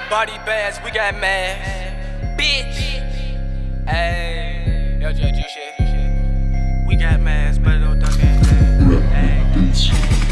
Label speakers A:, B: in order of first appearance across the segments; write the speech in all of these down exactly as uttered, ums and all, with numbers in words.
A: Body bags, we got mad. Bitch. Ayy. L J G shit. We got mass, but don't duck it.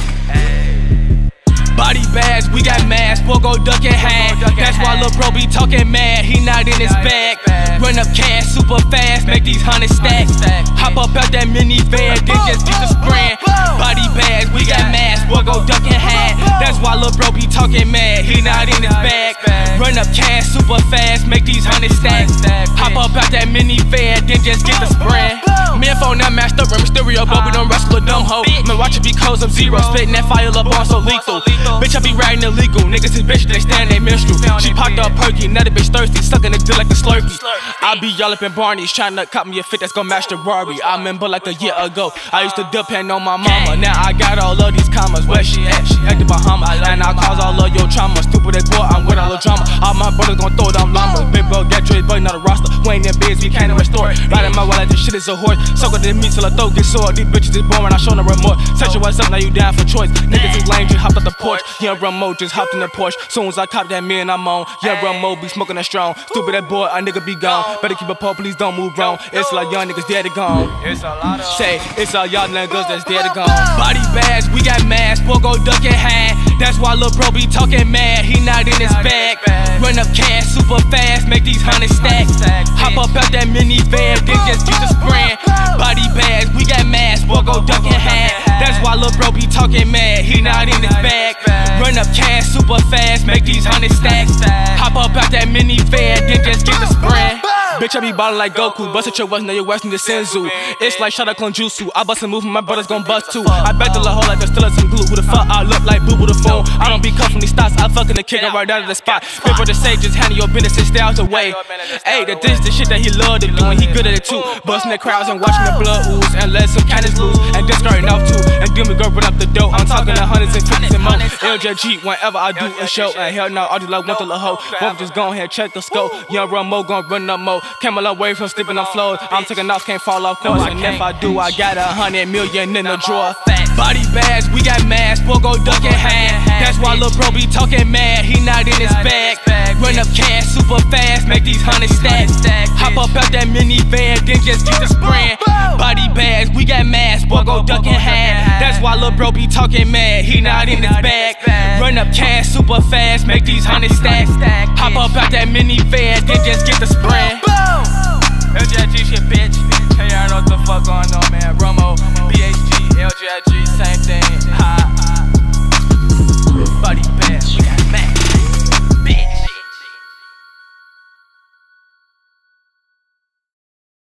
A: Ayy. Body bags, we got mass, boy go duck and hang. That's why lil' bro be talking mad, he not in his bag. Run up cash super fast, make these hundred stacks. Hop up out that minivan, then just get the sprint. Body bags, we got mass, boy go duck and hang. That's why lil' bro be talking mad, he not in his bag. Run up cash super fast, make these hundred stacks. Hop up out that minivan, then just get the sprint. Me and phone now mashed up, Mysterio, but we don't wrestle a dumb hoe. Man, watch it be cold, some zero, spitting that fire up on so lethal. Bitch, I be riding illegal, niggas is bitch, they stand they minstrel. She popped up perky, another bitch thirsty, sucking the dick like a slurpee. I be y'all up in Barney's, trying to cop me a fit that's gon' match the Rari. I remember like a year ago, I used to dip hand on my mama. Now I got all of these commas, where she at? She at the Bahamas, and I cause all of your trauma. Stupid as boy, I'm with all the drama. All my brothers gon' throw down llamas. Big bro, get trade, but not a roster. We ain't in biz, we can't restore it. Riding my wallet, this shit is a horse. Sucker the meat till I throat get sore. These bitches is born, I show no remorse. Touch your what's up, now you down for choice. Niggas is lame, just hopped out the porch. Yeah, Ramo just hopped in the Porsche. Soon as I cop that me and I'm on. Yeah, Ramo be smoking that strong. Stupid that boy, a nigga be gone. Better keep a pole, please don't move wrong. It's like young niggas dead and gone. It's a lot of say, it's all y'all niggas that's dead and gone. Body bags, we got mass, boy go duck and hang. That's why lil' bro be talking mad, he not in his bag. Run up cash super fast, make these hundred stacks. Hop up out that minivan, then just get the sprint. Body bags, we got mass, boy go duck and hang. That's why lil' bro be talking mad, he not in his bag. Run up cash super fast, make these hundred stacks. Hop up out that minivan, then just get the sprint. Bitch, I be ballin' like Goku, bust at your west, now your west need the Senzu. It's like shot up on Jutsu, I bust a move, my brothers gon' bust too. I bet the little hole like there's still some glue. Who the fuck I look like boo boo the phone? I don't be cut from these thoughts, I fucking the kick right out of the spot. Big brother say just handle your business and stay out the way. Hey, that this the shit that he love to do, and he good at it too. Bustin' the crowds and watching the blood ooze, and let some cannons loose, and just starting off too. And then we go run up the dough, I'm talking the hundreds and fifties and more. L J G whenever I do a show, and hell no, I just like want the little hoe. Won't just go ahead check the scope. Young Ramo gon' run up more. Came a long way from sleeping on floors. I'm taking off, can't fall off course. And if I do, I got a hundred million in the drawer. Body bags, we got mass, boy go duck and hang. That's why lil' bro be talking mad, he not in his bag. Run up cash super fast, make these hundred stacks. Hop up out that minivan, then just get the sprint. Body bags, we got mass, boy go duck and hang. That's why lil' bro be talking mad, he not in his bag. Run up cash super fast, make these hundred stacks. Hop up out that minivan, then just get the sprint. L J G shit, bitch. Hey, y'all know what the fuck going on, man. Ramo, B H G, L J G, same thing.